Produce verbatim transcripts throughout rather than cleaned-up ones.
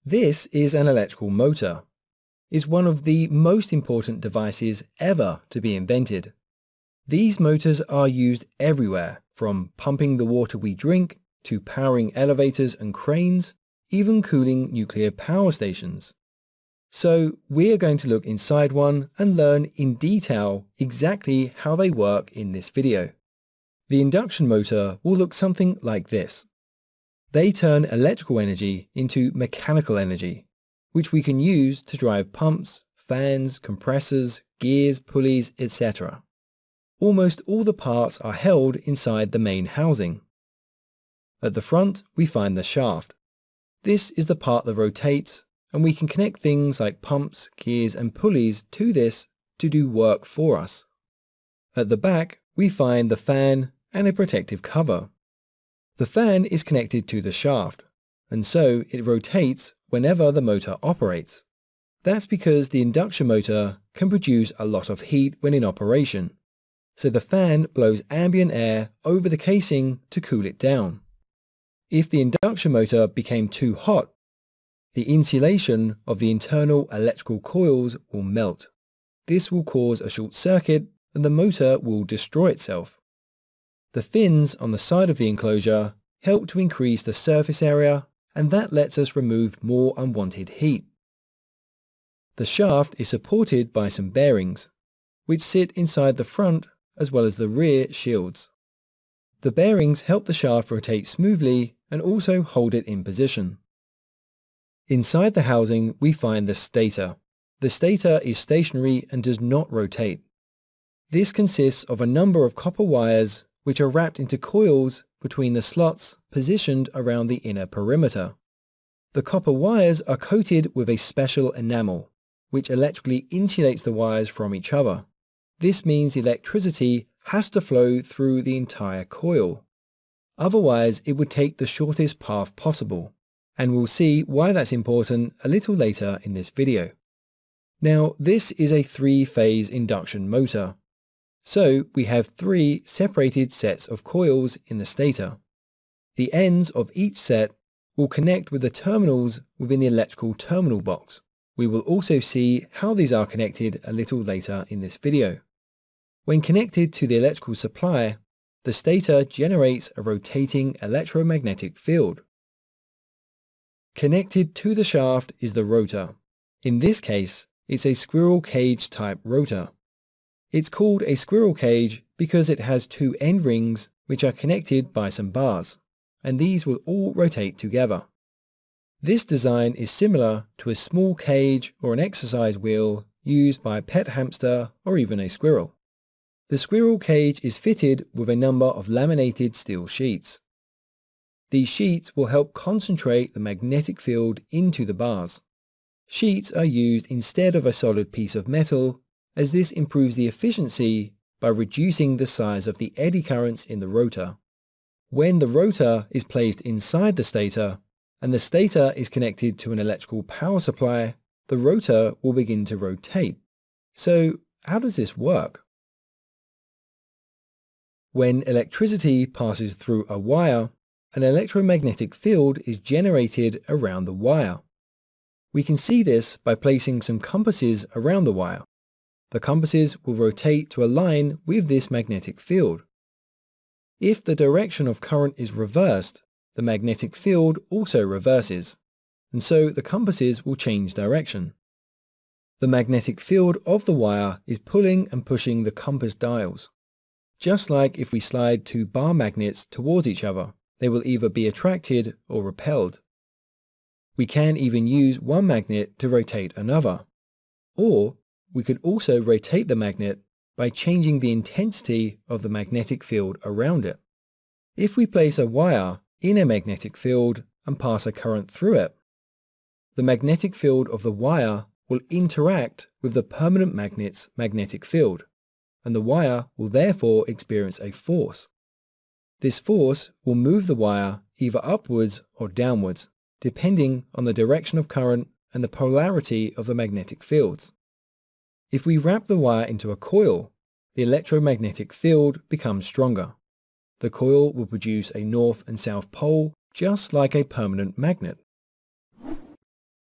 This is an electrical motor. It's one of the most important devices ever to be invented. These motors are used everywhere, from pumping the water we drink, to powering elevators and cranes, even cooling nuclear power stations. So we are going to look inside one and learn in detail exactly how they work in this video. The induction motor will look something like this. They turn electrical energy into mechanical energy, which we can use to drive pumps, fans, compressors, gears, pulleys, et cetera. Almost all the parts are held inside the main housing. At the front, we find the shaft. This is the part that rotates, and we can connect things like pumps, gears, and pulleys to this to do work for us. At the back, we find the fan and a protective cover. The fan is connected to the shaft, and so it rotates whenever the motor operates. That's because the induction motor can produce a lot of heat when in operation, so the fan blows ambient air over the casing to cool it down. If the induction motor became too hot, the insulation of the internal electrical coils will melt. This will cause a short circuit and the motor will destroy itself. The fins on the side of the enclosure help to increase the surface area, and that lets us remove more unwanted heat. The shaft is supported by some bearings, which sit inside the front as well as the rear shields. The bearings help the shaft rotate smoothly and also hold it in position. Inside the housing, we find the stator. The stator is stationary and does not rotate. This consists of a number of copper wires which are wrapped into coils between the slots positioned around the inner perimeter. The copper wires are coated with a special enamel, which electrically insulates the wires from each other. This means the electricity has to flow through the entire coil. Otherwise, it would take the shortest path possible, and we'll see why that's important a little later in this video. Now, this is a three-phase induction motor. So we have three separated sets of coils in the stator. The ends of each set will connect with the terminals within the electrical terminal box. We will also see how these are connected a little later in this video. When connected to the electrical supply, the stator generates a rotating electromagnetic field. Connected to the shaft is the rotor. In this case, it's a squirrel cage type rotor. It's called a squirrel cage because it has two end rings which are connected by some bars, and these will all rotate together. This design is similar to a small cage or an exercise wheel used by a pet hamster or even a squirrel. The squirrel cage is fitted with a number of laminated steel sheets. These sheets will help concentrate the magnetic field into the bars. Sheets are used instead of a solid piece of metal, as this improves the efficiency by reducing the size of the eddy currents in the rotor. When the rotor is placed inside the stator, and the stator is connected to an electrical power supply, the rotor will begin to rotate. So, how does this work? When electricity passes through a wire, an electromagnetic field is generated around the wire. We can see this by placing some compasses around the wire. The compasses will rotate to align with this magnetic field. If the direction of current is reversed, the magnetic field also reverses, and so the compasses will change direction. The magnetic field of the wire is pulling and pushing the compass dials. Just like if we slide two bar magnets towards each other, they will either be attracted or repelled. We can even use one magnet to rotate another, or we could also rotate the magnet by changing the intensity of the magnetic field around it. If we place a wire in a magnetic field and pass a current through it, the magnetic field of the wire will interact with the permanent magnet's magnetic field, and the wire will therefore experience a force. This force will move the wire either upwards or downwards, depending on the direction of current and the polarity of the magnetic fields. If we wrap the wire into a coil, the electromagnetic field becomes stronger. The coil will produce a north and south pole just like a permanent magnet.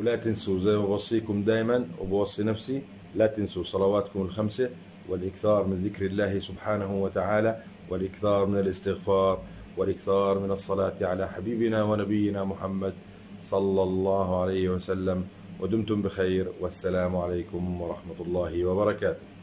ولا تنسوا زي ما بوصيكم دائما وبوصي نفسي، لا تنسوا صلواتكم الخمسة والإكثار من ذكر الله سبحانه وتعالى، والإكثار من الاستغفار، والإكثار من الصلاة على حبيبنا ونبينا محمد صلى الله عليه وسلم. ودمتم بخير، والسلام عليكم ورحمة الله وبركاته.